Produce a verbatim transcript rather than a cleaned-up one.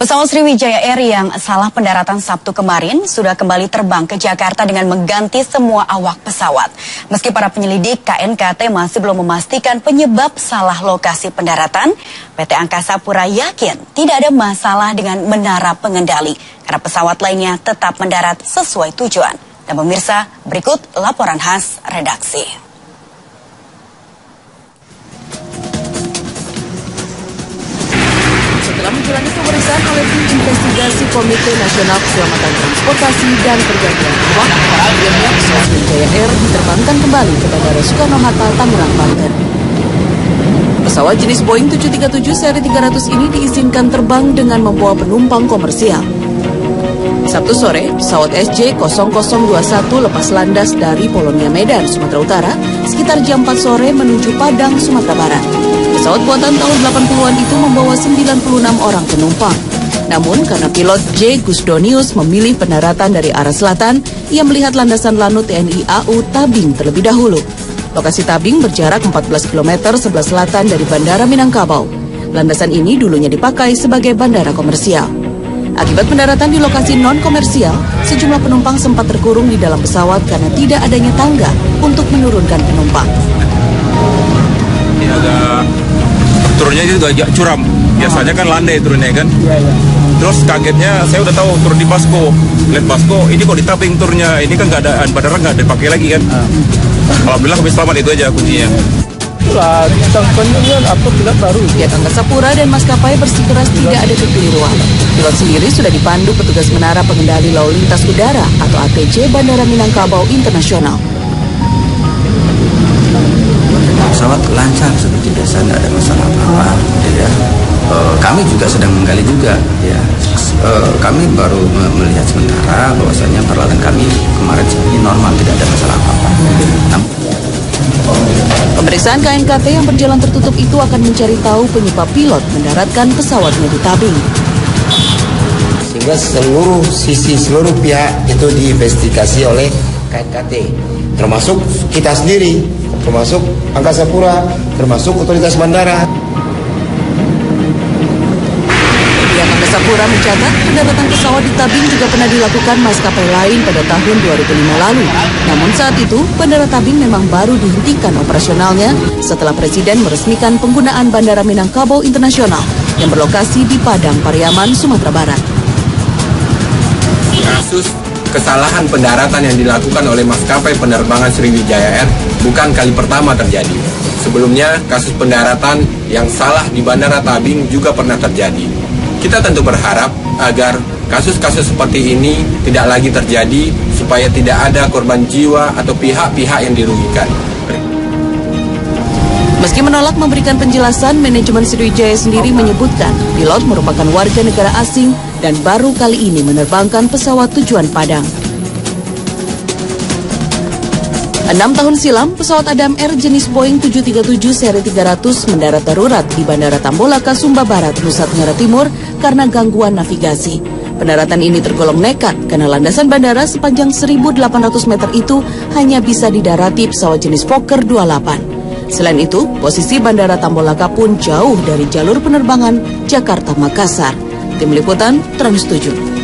Pesawat Sriwijaya Air yang salah pendaratan Sabtu kemarin sudah kembali terbang ke Jakarta dengan mengganti semua awak pesawat. Meski para penyelidik K N K T masih belum memastikan penyebab salah lokasi pendaratan, P T Angkasa Pura yakin tidak ada masalah dengan menara pengendali karena pesawat lainnya tetap mendarat sesuai tujuan. Dan pemirsa, berikut laporan khas redaksi. Setelah menjalani pemeriksaan oleh tim investigasi Komite Nasional Keselamatan Transportasi dan Pergantian Awak, akhirnya pesawat Sriwijaya Air diterbangkan kembali ke Bandara Soekarno-Hatta, Tangerang, Banten. Pesawat jenis Boeing tujuh tiga tujuh seri tiga ratus ini diizinkan terbang dengan membawa penumpang komersial. Sabtu sore, pesawat S J nol nol dua satu lepas landas dari Polonia Medan, Sumatera Utara, sekitar jam empat sore menuju Padang, Sumatera Barat. Pesawat buatan tahun delapan puluhan itu membawa sembilan puluh enam orang penumpang. Namun karena pilot J. Gusdonius memilih pendaratan dari arah selatan, ia melihat landasan Lanut T N I A U Tabing terlebih dahulu. Lokasi Tabing berjarak empat belas kilometer sebelah selatan dari Bandara Minangkabau. Landasan ini dulunya dipakai sebagai bandara komersial. Akibat pendaratan di lokasi non-komersial, sejumlah penumpang sempat terkurung di dalam pesawat karena tidak adanya tangga untuk menurunkan penumpang. Ini agak turunnya itu agak curam. Biasanya kan landai turunnya kan. Terus kagetnya saya udah tahu turun di Basko. Lihat Basko, ini kok di Tabing turunnya. Ini kan nggak ada bandara, nggak dipakai lagi kan. Alhamdulillah kami selamat, itu aja kuncinya. Lah, tangkapnya apa pilot baru? Pihak Angkasa Pura dan maskapai bersikeras tidak ada kekeliruan. Pilot sendiri sudah dipandu petugas Menara Pengendali Lalu Lintas Udara atau A P C Bandara Minangkabau Internasional. Pesawat lancar seperti biasa, tidak ada masalah apa-apa. Ya. E, kami juga sedang menggali juga. Ya. E, kami baru melihat sementara bahwasanya peralatan kami kemarin sebenarnya normal, tidak ada masalah apa-apa. Namun, pemeriksaan K N K T yang berjalan tertutup itu akan mencari tahu penyebab pilot mendaratkan pesawatnya di Tabing. Sehingga seluruh sisi, seluruh pihak itu diinvestigasi oleh K N K T, termasuk kita sendiri, termasuk Angkasa Pura, termasuk otoritas bandara. Pihak Angkasa Pura mencatat pendaratan pesawat di Tabing juga pernah dilakukan maskapai lain pada tahun dua ribu lima lalu. Namun saat itu, Bandara Tabing memang baru dihentikan operasionalnya setelah Presiden meresmikan penggunaan Bandara Minangkabau Internasional yang berlokasi di Padang, Pariaman, Sumatera Barat. Kasus kesalahan pendaratan yang dilakukan oleh maskapai penerbangan Sriwijaya Air bukan kali pertama terjadi. Sebelumnya, kasus pendaratan yang salah di Bandara Tabing juga pernah terjadi. Kita tentu berharap agar kasus-kasus seperti ini tidak lagi terjadi supaya tidak ada korban jiwa atau pihak-pihak yang dirugikan. Meski menolak memberikan penjelasan, manajemen Sriwijaya sendiri menyebutkan pilot merupakan warga negara asing dan baru kali ini menerbangkan pesawat tujuan Padang. Enam tahun silam, pesawat Adam Air jenis Boeing tujuh tiga tujuh seri tiga ratus mendarat darurat di Bandara Tambolaka, Sumba Barat, Nusa Tenggara Timur karena gangguan navigasi. Pendaratan ini tergolong nekat karena landasan bandara sepanjang seribu delapan ratus meter itu hanya bisa didarati pesawat jenis Fokker dua puluh delapan. Selain itu, posisi Bandara Tambolaka pun jauh dari jalur penerbangan Jakarta-Makassar. Tim Liputan Trans tujuh.